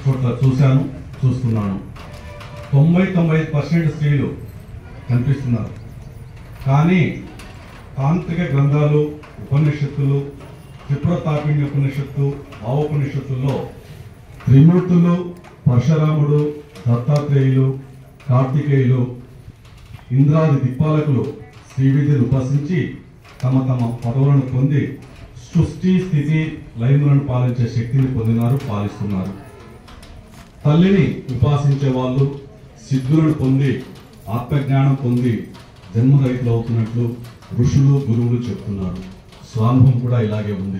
చోట్ల చూశాను, చూస్తున్నాను. 99% స్త్రీలు కనిపిస్తున్నారు. కానీ తాంత్రిక గ్రంథాలు, ఉపనిషత్తులు, త్రిపురతాపిణ్య ఉపనిషత్తు, భావోపనిషత్తుల్లో త్రిమూర్తులు, పరశురాముడు, దత్తాత్రేయులు, కార్తికేయులు, ఇంద్రాది దిక్పాలకులు శ్రీవిద్యను ఉపాసించి తమ తమ పదవులను పొంది సృష్టి స్థితి లయములను పాలించే శక్తిని పొందినారు, పాలిస్తున్నారు. తల్లిని ఉపాసించే వాళ్ళు సిద్ధులను పొంది ఆత్మజ్ఞానం పొంది జన్మరహితులు అవుతున్నట్లు ఋషులు, గురువులు చెప్తున్నారు. స్వానుభవం కూడా ఇలాగే ఉంది.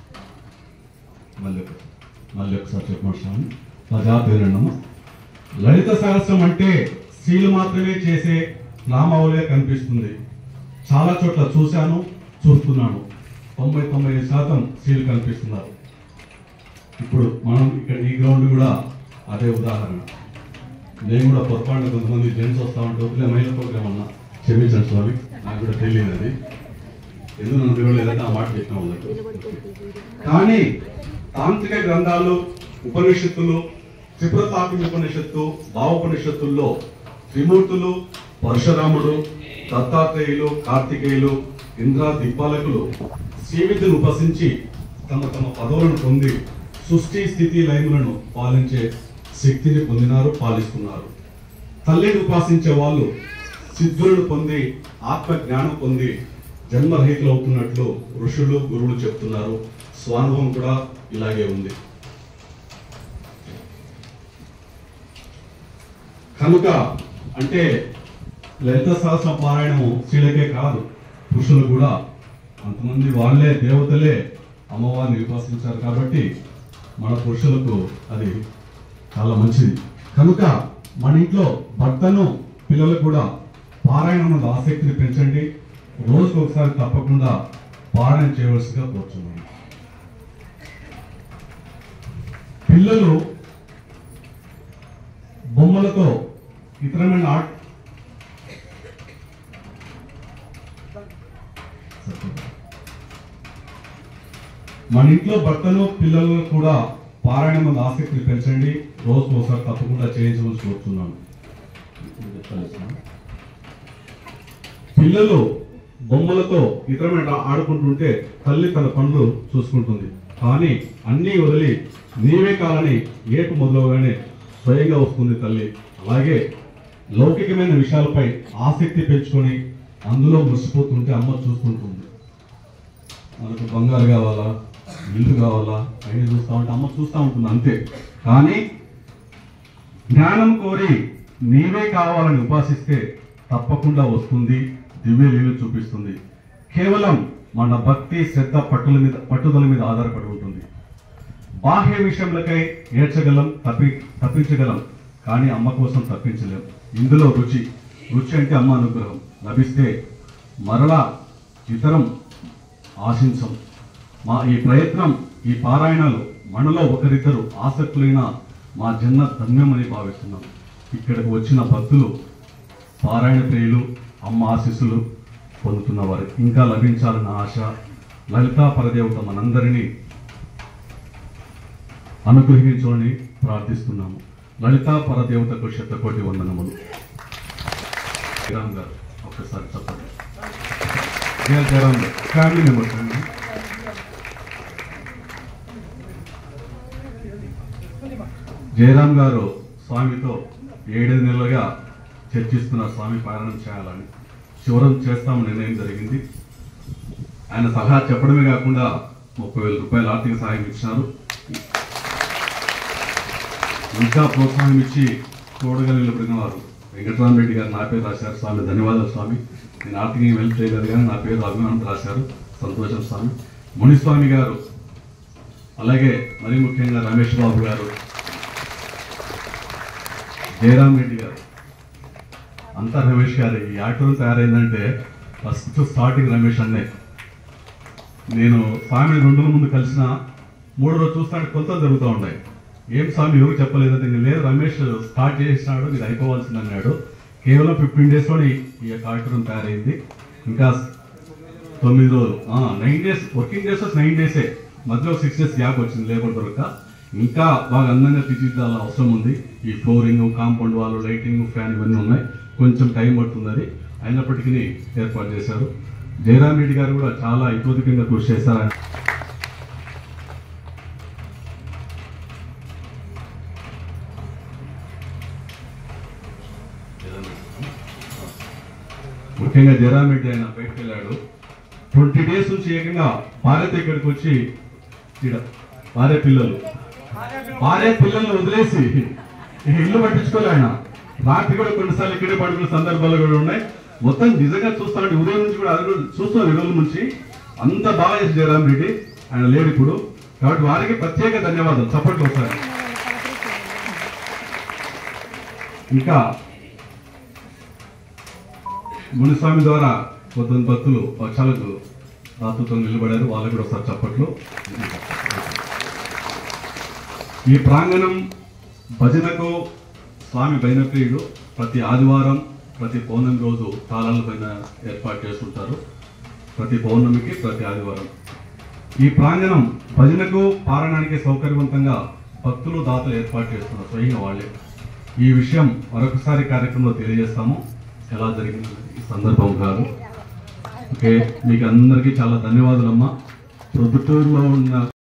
మళ్ళీ ఒకసారి చెప్పమంటాను. ప్రజాపేరణము లలిత సహస్రం అంటే స్త్రీలు మాత్రమే చేసే నామావళిగా కనిపిస్తుంది. చాలా చోట్ల చూశాను, చూస్తున్నాను. 99% స్త్రీలు కనిపిస్తున్నారు. ఇప్పుడు మనం ఇక్కడ ఈ గ్రౌండ్ కూడా అదే ఉదాహరణ. నేను కూడా పొరపాటున కొంతమంది జెంట్స్ వస్తా ఉంటే ఒకలే మహిళ ప్రోగ్రామ్ అన్నా, క్షమించండి స్వామి, నాకు కూడా తెలియదు అది, ఎందుకు నన్ను తెలియలేదంటే ఆ మాట చెప్పిన వాళ్ళకి. కానీ తాంత్రిక గ్రంథాలు, ఉపనిషత్తులు, త్రిపురతాపిణ్య ఉపనిషత్తు, భావోపనిషత్తుల్లో త్రిమూర్తులు, పరశురాముడు, దత్తాత్రేయులు, కార్తికేయులు, ఇంద్ర దిక్పాలకులు శ్రీవిద్యను ఉపాసించి తమ తమ పదవులను పొంది సృష్టి స్థితి లయములను పాలించే శక్తిని పొందినారు, పాలిస్తున్నారు. తల్లిని ఉపాసించే వాళ్ళు సిద్ధులను పొంది ఆత్మ జ్ఞానం పొంది జన్మరహితులు అవుతున్నట్లు ఋషులు, గురువులు చెప్తున్నారు. స్వానుభవం కూడా ఇలాగే ఉంది. కనుక అంటే లలిత సహస్ర పారాయణము స్త్రీలకే కాదు, పురుషులు కూడా అంతమంది వాళ్ళే దేవతలే అమ్మవారిని ఉపాసించారు కాబట్టి మన పురుషులకు అది చాలా మంచిది. కనుక మన ఇంట్లో భర్తను, పిల్లలకు కూడా పారాయణం ఆసక్తిని పెంచండి. రోజుకు ఒకసారి తప్పకుండా పారాయణ చేయవలసిగా కోరుతున్నాను. పిల్లలు బొమ్మలతో ఇతరమైన మన ఇంట్లో భర్తను, పిల్లలను కూడా పారాయణం మీద ఆసక్తిని పెంచండి. రోజుకు ఒకసారి తప్పకుండా చేయించవలసి కోరుతున్నాను. పిల్లలు బొమ్మలతో ఇతరమైన ఆడుకుంటుంటే తల్లి తన పనులు చూసుకుంటుంది. కానీ అన్నీ వదిలి నీవే కాలని ఏటు మొదలవగానే స్వయంగా వస్తుంది తల్లి. అలాగే లౌకికమైన విషయాలపై ఆసక్తి పెంచుకొని అందులో మురిసిపోతుంటే అమ్మ చూస్తుంటుంది. మనకు బంగారు కావాలా, ఇల్లు కావాలా, అయినా చూస్తూ ఉంటే అమ్మ చూస్తూ ఉంటుంది అంతే. కానీ జ్ఞానం కోరి నీవే కావాలని ఉపాసిస్తే తప్పకుండా వస్తుంది, దివ్య లీలు చూపిస్తుంది. కేవలం మన భక్తి, శ్రద్ధ, పట్టుదల మీద ఆధారపడి ఉంటుంది. బాహ్య విషయములకై ఏడ్చగలం, తప్పించగలం, కానీ అమ్మ కోసం తప్పించలేం. ఇందులో రుచి అంటే అమ్మ అనుగ్రహం లభిస్తే మరలా ఇతరం ఆశించం. మా ఈ ప్రయత్నం, ఈ పారాయణాలు మనలో ఒకరిద్దరు ఆసక్తులైన మా జన్మ ధన్యమని భావిస్తున్నాం. ఇక్కడికి వచ్చిన భక్తులు, పారాయణ ప్రియులు, అమ్మ ఆశీస్సులు పొందుతున్నవారు ఇంకా లభించాలన్న ఆశ. లలితా పరదేవత మనందరినీ అనుగ్రహించమని ప్రార్థిస్తున్నాము. లలితా పరదేవతకు శతకోటి వందనములు. జయరామ్ గారు ఒక్కసారి చెప్పండి. జయరామ్ గారు ఫ్యామిలీ మెంబర్స్ అండి. జయరామ్ గారు స్వామితో 7 నెలలుగా చర్చిస్తున్న స్వామి పారాయణం చేయాలని. చివరం చేస్తామని నిర్ణయం జరిగింది. ఆయన సలహా చెప్పడమే కాకుండా 30,000 రూపాయల ఆర్థిక సహాయం ఇచ్చినారు. ఇంకా ప్రోత్సాహం ఇచ్చి తోడుగా నిలబడిన వారు వెంకటరామరెడ్డి గారు నా పేరు రాశారు. స్వామి ధన్యవాదాలు స్వామి, నేను ఆర్థికంగా హెల్ప్ చేయలేదు కానీ నా పేరు అభిమానం రాశారు, సంతోషం స్వామి. మునిస్వామి గారు, అలాగే మరీ ముఖ్యంగా రమేష్ బాబు గారు, జయరామ్ రెడ్డి గారు, అంతా రమేష్ గారు. ఈ ఆటోలు తయారైందంటే ఫస్ట్ స్టార్టింగ్ రమేష్ అన్నే. నేను స్వామిని 2 రోజుల ముందు కలిసిన 3వ రోజు చూస్తాను కొలతలు జరుగుతూ ఉన్నాయి. ఏం స్వామి ఎవరు చెప్పలేదంటే, లేదు రమేష్ స్టార్ట్ చేసినాడు, ఇది అయిపోవాల్సింది అన్నాడు. కేవలం 15 డేస్లోనే ఈ యొక్క ఆటోరం తయారైంది. ఇంకా 9 రోజులు 9 డేస్ వర్కింగ్ డేస్ 9 డేసే, మధ్యలో 6 డేస్ గ్యాప్ వచ్చింది లేబర్ దొరక. ఇంకా బాగా అందంగా తీర్చిదిద్దాల్సిన అవసరం ఉంది. ఈ flooring, compound wall, lighting, fan ఇవన్నీ ఉన్నాయి. కొంచెం టైం పడుతుంది. అది అయినప్పటికీ ఏర్పాటు చేశారు. జయరాం రెడ్డి గారు కూడా చాలా ఇతోధికంగా కృషి చేశారు. ముఖ్యంగా జయరాం రెడ్డి ఆయన బయటకు వెళ్ళాడు. 20 days నుంచి ఏకంగా భారత్ ఇక్కడికి వచ్చి భార్య పిల్లల్ని వదిలేసి ఇల్లు పట్టించుకోలే ఆయన. రాత్రి కూడా కొన్నిసార్లు ఇక్కడే పడుకున్న సందర్భాలు కూడా ఉన్నాయి. మొత్తం నిజంగా చూస్తానంటే ఉదయం నుంచి కూడా అది కూడా చూస్తున్నారు. 2 రోజుల నుంచి అంత బాగా చేసి జయరాం రెడ్డి ఆయన లేడు ఇప్పుడు. కాబట్టి వారికి ప్రత్యేక ధన్యవాదాలు. చప్పట్లు వస్తాయి. ఇంకా మునిస్వామి ద్వారా కొంతమంది భక్తులు పక్షాలకు రాత్రుతో నిలబడారు. వాళ్ళకు కూడా ఒకసారి చప్పట్లు. ఈ ప్రాంగణం భజనకు స్వామి బైనప్రియుడు ప్రతి ఆదివారం, ప్రతి పౌర్ణమి రోజు తాళాల పైన ఏర్పాటు చేస్తుంటారు. ప్రతి పౌర్ణమికి, ప్రతి ఆదివారం ఈ ప్రాంగణం భజనకు, పారాయణానికి సౌకర్యవంతంగా భక్తులు, దాతలు ఏర్పాటు చేస్తున్నారు స్వయంగా వాళ్ళే. ఈ విషయం మరొకసారి కార్యక్రమంలో తెలియజేస్తాము. ఎలా జరిగింది ఈ సందర్భం కాదు. ఓకే, మీకు అందరికీ చాలా ధన్యవాదాలమ్మా. ప్రొద్దుటూరులో ఉన్న